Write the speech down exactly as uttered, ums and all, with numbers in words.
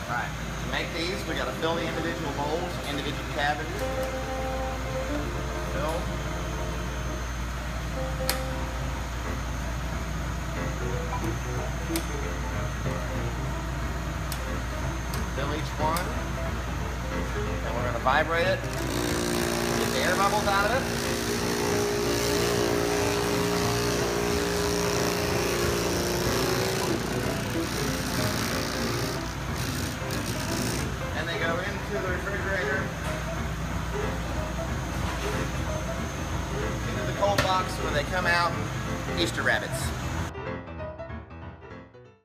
Right. To make these, we got to fill the individual bowls, individual cavities. Fill. Fill each one. And we're going to vibrate it. Get the air bubbles out of it. And they go into the refrigerator, into the cold box where they come out, Easter rabbits.